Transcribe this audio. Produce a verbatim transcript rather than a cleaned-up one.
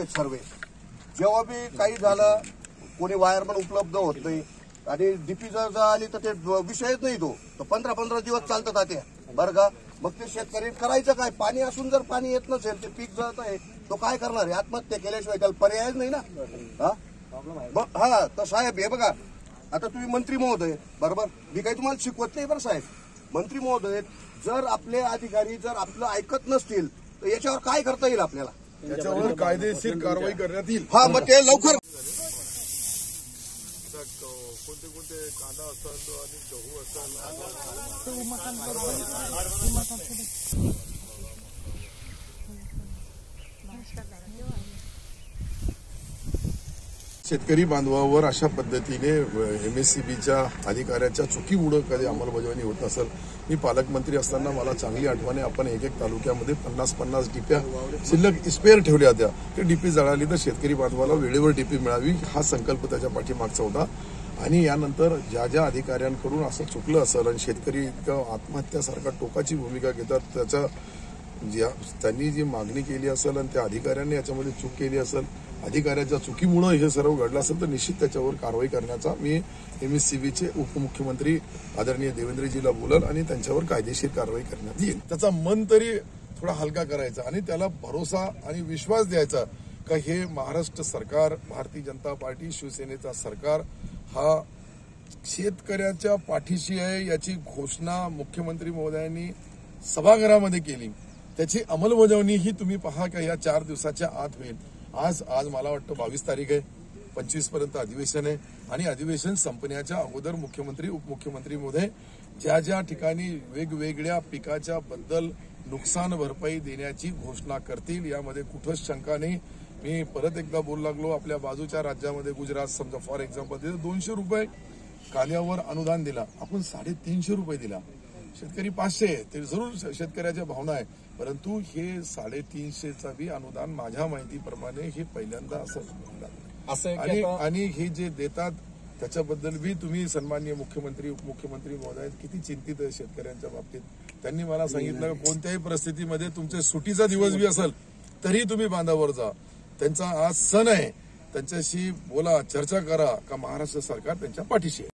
आहेत सर्वे. जेव्हा बी काही झालं कोणी वायरमन उपलब्ध होत नाही आणि डीपी जर आली तर ते विषयच नाही तो तर पंधरा पंधरा दिवस चालतात त्या बरं का. मग ते शेतकरी करायचं काय? पाणी असून जर पाणी येत नसेल ते पीक जळत आहे तो काय करणार आहे? आत्महत्या केल्याशिवाय त्याला पर्यायच नाही ना. हा हा तर साहेब हे बघा आता तुम्ही मंत्री महोदय बरोबर, मी काही तुम्हाला शिकवत नाही बरं साहेब. मंत्री महोदय जर आपले अधिकारी जर आपलं ऐकत नसतील तर याच्यावर काय करता येईल आपल्याला? त्याच्यावर कायदेशीर कारवाई करण्यात येईल. हा मग ते लवकर कोणते कोणते कांदा असेल आणि गहू असेल. शेतकरी बांधवावर अशा पद्धतीने एमएससीबीच्या अधिकाऱ्याच्या चुकीमुळे कधी अंमलबजावणी होत असेल. मी पालकमंत्री असताना मला चांगली आठवण आहे, आपण एक एक तालुक्यामध्ये पन्नास पन्नास डीप्या शिल्लक स्पेअर ठेवल्या होत्या. ते डीपी जळाली तर शेतकरी बांधवाला वेळेवर डीपी मिळावी हा संकल्प त्याच्या पाठीमागचा होता. आणि यानंतर ज्या ज्या अधिकाऱ्यांकडून असं चुकलं असेल आणि शेतकरी इतकं आत्महत्यासारखा टोकाची भूमिका घेतात, त्याच्या ज्या त्यांनी जी मागणी केली असेल आणि त्या अधिकाऱ्यांनी याच्यामध्ये चूक केली असेल, अधिकाऱ्याच्या चुकीमुळे हे सर्व घडलं असेल तर निश्चित त्याच्यावर कारवाई करण्याचा मी एमएससीबीचे उपमुख्यमंत्री आदरणीय देवेंद्रजीला बोलल आणि त्यांच्यावर कायदेशीर कारवाई करण्यात येईल. त्याचा मन तरी थोडा हलका करायचा आणि त्याला भरोसा आणि विश्वास द्यायचा का हे महाराष्ट्र सरकार, भारतीय जनता पार्टी, शिवसेनेचा सरकार हा शेतकऱ्याच्या पाठीशी आहे याची घोषणा मुख्यमंत्री महोदयांनी सभागृहामध्ये केली. त्याची अंमलबजावणी ही तुम्ही पहा का या चार दिवसाच्या आत होईल. आज आज मला वाटतं बावीस तारीख आहे, पंचवीस पर्यंत अधिवेशन आहे आणि अधिवेशन संपण्याच्या अगोदर मुख्यमंत्री उपमुख्यमंत्री महोदय ज्या ज्या ठिकाणी वेगवेगळ्या पिकाच्या बद्दल नुकसान भरपाई देण्याची घोषणा करतील यामध्ये कुठंच शंका नाही. मी परत एकदा बोलू लागलो, आपल्या बाजूच्या राज्यामध्ये गुजरात समजा फॉर एक्झाम्पल तिथे दोनशे रुपये कांद्यावर अनुदान दिला, आपण साडेतीनशे रुपये दिला. शेतकरी पाचशे, ते जरूर शेतकऱ्याच्या भावना आहे, परंतु हे साडेतीनशेचा बी अनुदान माझ्या माहितीप्रमाणे हे पहिल्यांदा असं आणि आणि हे जे देतात त्याच्याबद्दल बी तुम्ही सन्माननीय मुख्यमंत्री उपमुख्यमंत्री महोदय किती चिंतित आहे शेतकऱ्यांच्या बाबतीत. त्यांनी मला सांगितलं कोणत्याही परिस्थितीमध्ये तुमचे सुटीचा दिवस बी असेल तरी तुम्ही बांधावर जा. त्यांचा आज सण आहे, त्यांच्याशी बोला, चर्चा करा का महाराष्ट्र सरकार त्यांच्या पाठीशी आहे.